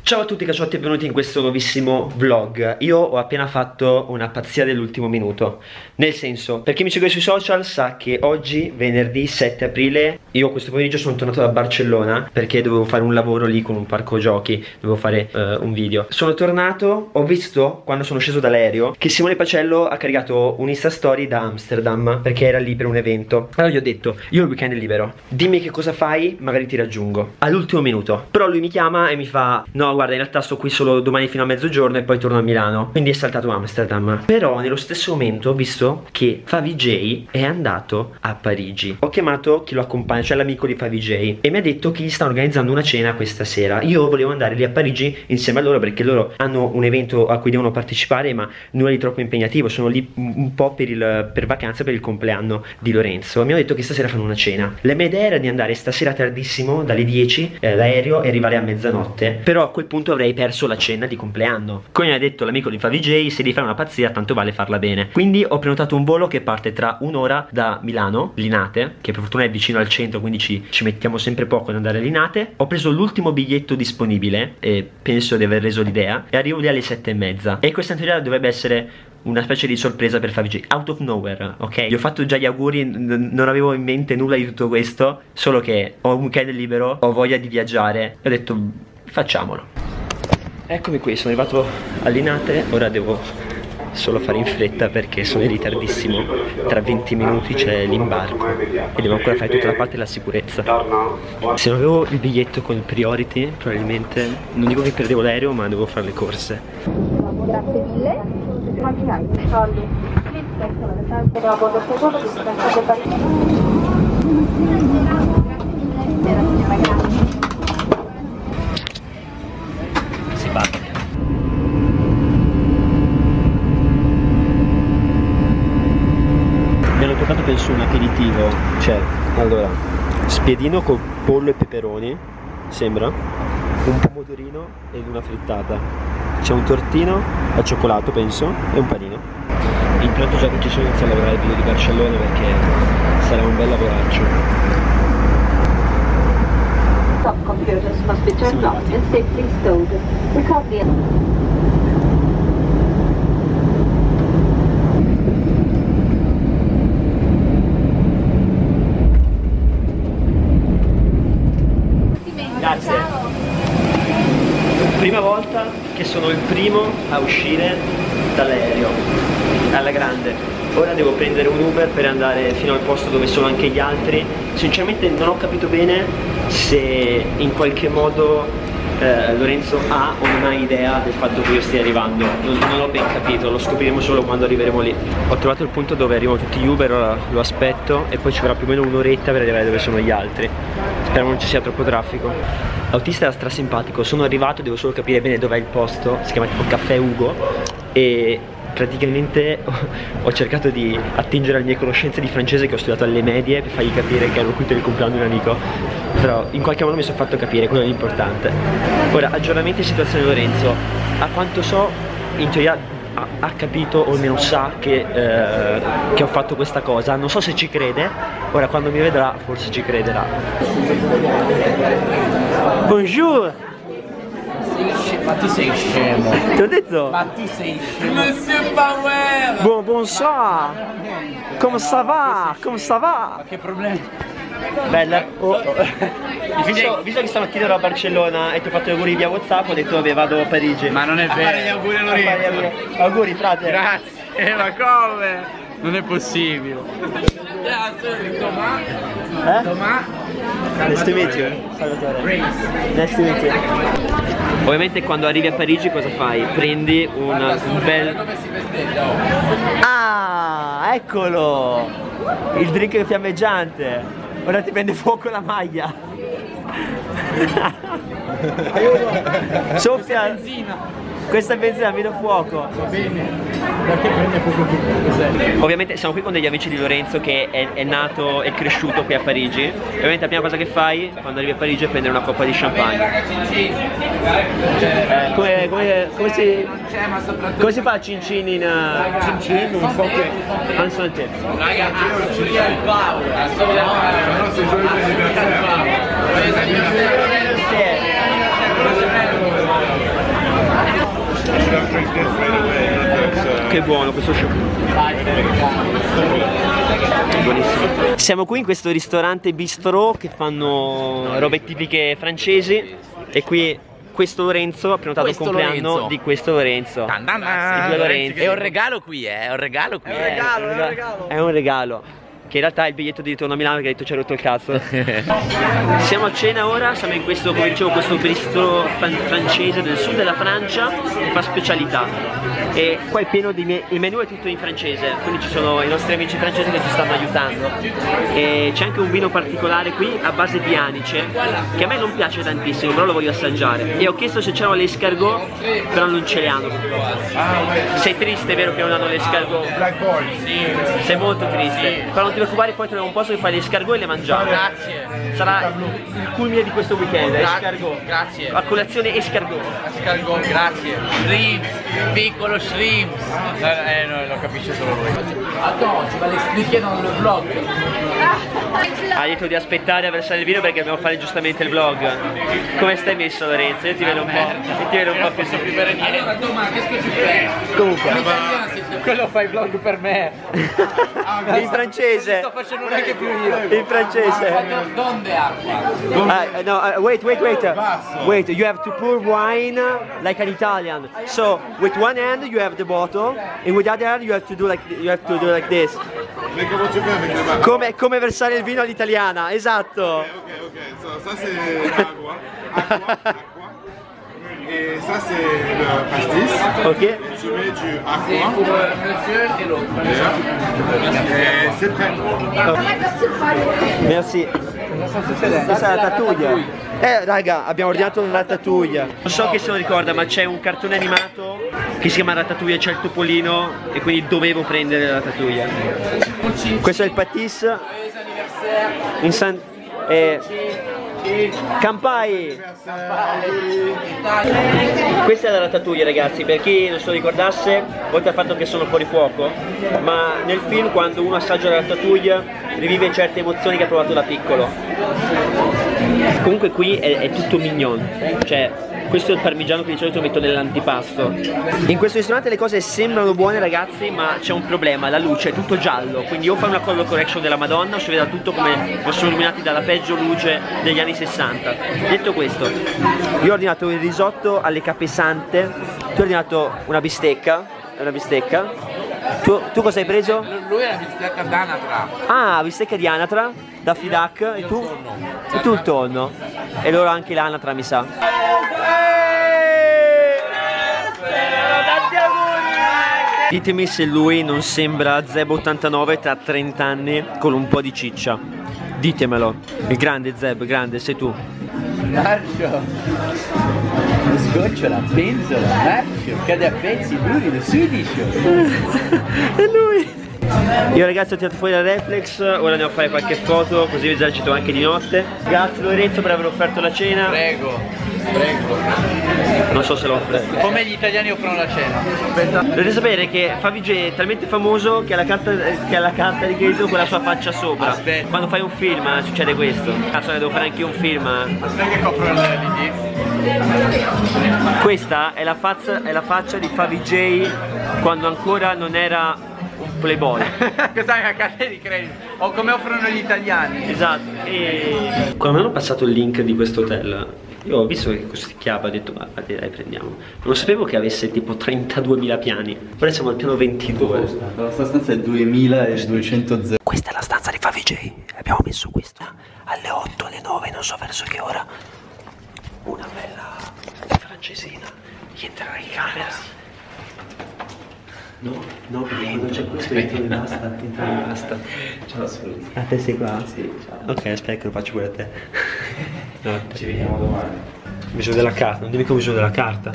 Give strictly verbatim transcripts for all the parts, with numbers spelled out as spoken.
Ciao a tutti cacciotti e benvenuti in questo nuovissimo vlog. Io ho appena fatto una pazzia dell'ultimo minuto. Nel senso, per chi mi segue sui social sa che oggi, venerdì sette aprile, io questo pomeriggio sono tornato da Barcellona perché dovevo fare un lavoro lì con un parco giochi, dovevo fare uh, un video. Sono tornato, ho visto quando sono sceso dall'aereo che Simone Pacello ha caricato un Insta Story da Amsterdam perché era lì per un evento. Allora gli ho detto, io il weekend è libero, dimmi che cosa fai, magari ti raggiungo. All'ultimo minuto. Però lui mi chiama e mi fa, no guarda, in realtà sto qui solo domani fino a mezzogiorno e poi torno a Milano. Quindi è saltato Amsterdam. Però nello stesso momento ho visto che Favij è andato a Parigi. Ho chiamato chi lo accompagna, cioè l'amico di Favij, e mi ha detto che gli stanno organizzando una cena questa sera. Io volevo andare lì a Parigi insieme a loro perché loro hanno un evento a cui devono partecipare, ma nulla di troppo impegnativo. Sono lì un po' per, il, per vacanza per il compleanno di Lorenzo. Mi hanno detto che stasera fanno una cena. La mia idea era di andare stasera tardissimo, dalle dieci, eh, l'aereo, e arrivare a mezzanotte. Però a quel punto avrei perso la cena di compleanno. Come mi ha detto l'amico di Favij, se devi fare una pazzia tanto vale farla bene. Quindi ho prenotato un volo che parte tra un'ora da Milano, Linate, che per fortuna è vicino al centro, quindi ci, ci mettiamo sempre poco ad andare a Linate. Ho preso l'ultimo biglietto disponibile e penso di aver reso l'idea, e arrivo lì alle sette e mezza. E questa in teoria dovrebbe essere una specie di sorpresa per Favij, out of nowhere, ok? Gli ho fatto già gli auguri, non avevo in mente nulla di tutto questo, solo che ho un weekend libero, ho voglia di viaggiare e ho detto facciamolo. Eccomi qui, sono arrivato a Linate, ora devo solo fare in fretta perché sono in ritardissimo. Tra venti minuti c'è l'imbarco e devo ancora fare tutta la parte della sicurezza. Se non avevo il biglietto con il priority, probabilmente, non dico che perdevo l'aereo, ma devo fare le corse. Grazie mille. Soldi. Si batte. Mi hanno portato penso un aperitivo, cioè, allora, spiedino con pollo e peperoni, sembra, un pomodorino ed una frittata. C'è un tortino al cioccolato penso e un panino. Il piatto già che ci sono, inizio a lavorare il video di Barcellona perché sarà un bel lavoraccio. Top computers must be turned off and safely stowed. Record the Grazie. Prima volta che sono il primo a uscire dall'aereo, alla grande. Ora devo prendere un Uber per andare fino al posto dove sono anche gli altri. Sinceramente non ho capito bene se in qualche modo eh, Lorenzo ha o non ha idea del fatto che io stia arrivando. Non, non l'ho ben capito, lo scopriremo solo quando arriveremo lì. Ho trovato il punto dove arrivano tutti gli Uber, ora lo aspetto e poi ci vorrà più o meno un'oretta per arrivare dove sono gli altri. Speriamo non ci sia troppo traffico. L'autista era strasimpatico, sono arrivato, devo solo capire bene dov'è il posto, si chiama tipo Caffè Ugo, e praticamente ho cercato di attingere alle mie conoscenze di francese che ho studiato alle medie per fargli capire che ero qui per il compleanno di un amico, però in qualche modo mi sono fatto capire, quello è l'importante. Ora, aggiornamento di situazione Lorenzo. A quanto so, in teoria ha, ha capito o almeno sa che, eh, che ho fatto questa cosa. Non so se ci crede, ora quando mi vedrà forse ci crederà. Bonjour. Ma tu sei scemo. Ti ho detto? Ma tu sei scemo. Monsieur Power. Bon, bonsoir. Come ça va? Come ça va? Ma che problema? Bella. Oh, oh. Visto, visto che stamattina ero a Barcellona e ti ho fatto gli auguri via WhatsApp, ho detto vabbè vado a Parigi. Ma non è vero. Fare gli auguri a Lorenzo. Auguri frate. Grazie, ma come? Non è possibile. Eh? Tomà. Nice to meet you. Salvatore. Nice to meet you. Ovviamente quando arrivi a Parigi cosa fai? Prendi un, un bel... Ah, eccolo! Il drink fiammeggiante. Ora ti prende fuoco la maglia. Soffia. Questa benzina mi dà fuoco. Va bene. Perché prende fuoco tutto? Ovviamente siamo qui con degli amici di Lorenzo che è, è nato e cresciuto qui a Parigi. E ovviamente la prima cosa che fai quando arrivi a Parigi è prendere una coppa di champagne. Eh, come, come, come, si, come si fa cin cin in... Uh, Cin cin, non so che... En santé. che buono questo show. Buonissimo. Siamo qui in questo ristorante bistrò che fanno robe tipiche francesi. E qui questo Lorenzo ha prenotato il compleanno Lorenzo. di questo Lorenzo. Dan dan dan. Lorenzo. È un regalo qui, eh, è un regalo qui. È un regalo, è un regalo. È un regalo. Che in realtà è il biglietto di ritorno a Milano che ha detto ci ha rotto il cazzo. Siamo a cena ora, siamo in questo, come dicevo, questo bistro francese del sud della Francia che fa specialità. E qua è pieno di me il menù è tutto in francese, quindi ci sono i nostri amici francesi che ci stanno aiutando. E c'è anche un vino particolare qui a base di anice, che a me non piace tantissimo, però lo voglio assaggiare. E ho chiesto se c'erano le escargot, però non ce le hanno. Sei triste, vero, che non hanno le escargot? Sì. Sei molto triste. Però non ti preoccupare, poi troviamo un posto che fai le escargot e le mangiamo. Grazie. Sarà il culmine di questo weekend, Gra escargot. Grazie. A colazione escargot. Escargot, grazie. Shrimps, piccolo shrimps. Eh, no, lo capisce solo lui. Attends, tu vas l'expliquer dans le vlog. Ha detto di aspettare a versare il vino perché dobbiamo fare giustamente il vlog. Come stai messo, Lorenzo? Io ti vedo un po', io ti vedo un po' più su. Allora, Thomas, qu'est-ce que tu fais? Comunque. Quello fa il vlog per me. In francese. Sto facendo neanche più io. In francese. Donde acqua? Uh, no, uh, wait, wait, wait. Wait, you have to pour wine like an Italian. So with one hand you have the bottle, and with the other hand you have to do like you have to do like this. Come, come versare il vino all'italiana, esatto. Ok, ok, so, ça c'est l'agua, acqua, acqua. Et ça c'est le pastis. Ok. Et tu mets du aqua. Monsieur et l'autre. Et c'est prêt. Merci. Questa è la ratatouille. Eh raga, abbiamo ordinato una ratatouille. Non so che se lo ricorda, ma c'è un cartone animato che si chiama Ratatouille, c'è il topolino e quindi dovevo prendere la ratatouille. Questo è il patis. In San... Eh... Campai. Questa è la ratatouille, ragazzi, per chi non se lo ricordasse, oltre al fatto che sono fuori fuoco, ma nel film quando uno assaggia la ratatouille rivive certe emozioni che ha provato da piccolo. Comunque qui è, è tutto mignon, cioè questo è il parmigiano che di solito metto nell'antipasto. In questo ristorante le cose sembrano buone, ragazzi, ma c'è un problema, la luce è tutto giallo, quindi o fai una color correction della Madonna o si vede tutto come sono illuminati dalla peggio luce degli anni sessanta. Detto questo, io ho ordinato il risotto alle capesante, tu hai ordinato una bistecca, una bistecca. Tu, tu cosa hai preso? Lui è la bistecca d'anatra. Ah, bistecca di anatra, da Fidac, e tu? E tu il tonno. E loro anche l'anatra, mi sa. Ditemi se lui non sembra Zeb ottantanove tra trenta anni con un po' di ciccia. Ditemelo. Il grande Zeb, grande, sei tu. Marcio, lo sgocciola, penzola, Marcio, cade a pezzi duri, lo sudicio. È lui. Io ragazzi ho tirato fuori la reflex, ora andiamo a fare qualche foto così vi esercito anche di notte. Grazie Lorenzo per aver offerto la cena. Prego, prego. Non so se lo offre. Come gli italiani offrono la cena. Dovete sapere che Favij è talmente famoso che ha la carta, che ha la carta di credito con la sua faccia sopra. Aspetta. Quando fai un film succede questo. Cazzo, devo fare anche un film. Aspetta che copro il L D. Questa è la faccia, è la faccia di Favij quando ancora non era un playboy. Questa è la carta di credito. O come offrono gli italiani. Esatto. E quando mi hanno passato il link di questo hotel, io ho visto che costicchiava, ho detto ma dai prendiamo. Non sapevo che avesse tipo trentaduemila piani. Ora siamo al piano ventidue. La nostra stanza è duemiladuecento. Questa è la stanza di Favij. Abbiamo messo questo alle otto, alle nove, non so verso che ora. Una bella francesina. Chi entrerà in camera? No, no, perché quando c'è questo entra in basta, entra in basta. Ciao, saluti. A te sei qua? Sì, ciao. Ok, aspetta che lo faccio pure a te. No, Ci vediamo domani. ho bisogno della carta, non dimmi che ho bisogno della carta.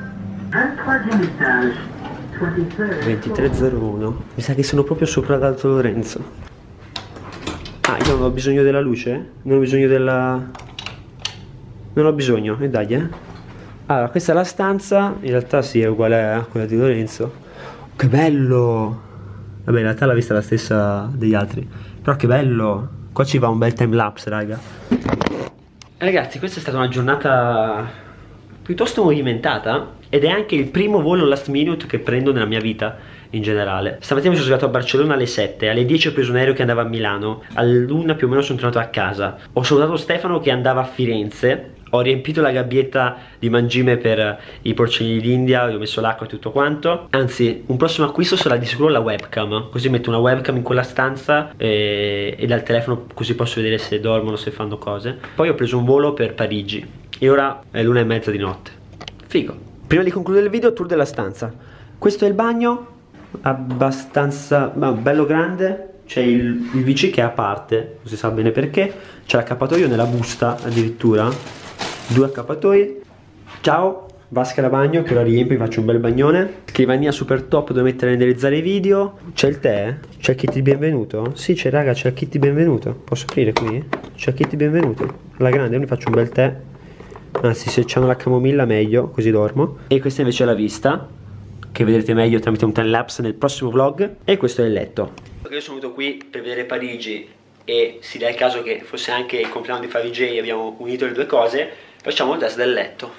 ventitré zero uno. Mi sa che sono proprio sopra l'Alto Lorenzo. Ah, io non ho bisogno della luce? Non ho bisogno della... Non ho bisogno, e dai eh. Allora, questa è la stanza, in realtà sì, è uguale a quella di Lorenzo. Che bello! Vabbè, in realtà la vista è la stessa degli altri. Però che bello! Qua ci va un bel time lapse, raga. Ragazzi, questa è stata una giornata piuttosto movimentata ed è anche il primo volo last minute che prendo nella mia vita. in generale. Stamattina mi sono svegliato a Barcellona alle sette, alle dieci ho preso un aereo che andava a Milano, all'una più o meno sono tornato a casa, ho salutato Stefano che andava a Firenze, ho riempito la gabbietta di mangime per i porcini d'India, gli ho messo l'acqua e tutto quanto. Anzi, un prossimo acquisto sarà di sicuro la webcam, così metto una webcam in quella stanza e, e dal telefono così posso vedere se dormono, se fanno cose. Poi ho preso un volo per Parigi e ora è l'una e mezza di notte. Figo. Prima di concludere il video, tour della stanza. Questo è il bagno, abbastanza no, bello grande. C'è il, il V C che è a parte, non si sa bene perché. C'è l'accappatoio nella busta addirittura. Due accappatoi. Ciao, vasca da bagno che ora riempio, mi faccio un bel bagnone. Scrivania super top dove mettere a renderizzare i video. C'è il tè? C'è il kit di benvenuto? Sì, c'è raga, c'è il kit di benvenuto. Posso aprire qui? C'è il kit di benvenuto. Alla grande, io mi faccio un bel tè. Anzi, se c'hanno la camomilla meglio, così dormo. E questa invece è la vista, che vedrete meglio tramite un time lapse nel prossimo vlog. E questo è il letto. Io sono venuto qui per vedere Parigi e si dà il caso che fosse anche il compleanno di Favij e abbiamo unito le due cose. Facciamo il test del letto.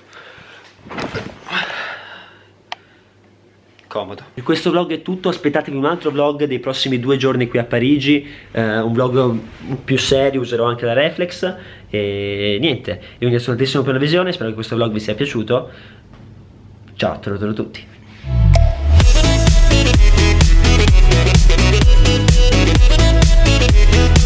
Comodo. In questo vlog è tutto, aspettatevi un altro vlog dei prossimi due giorni qui a Parigi, eh, un vlog più serio, userò anche la reflex e niente, io vi ringrazio tantissimo per la visione, spero che questo vlog vi sia piaciuto. Ciao a tutti.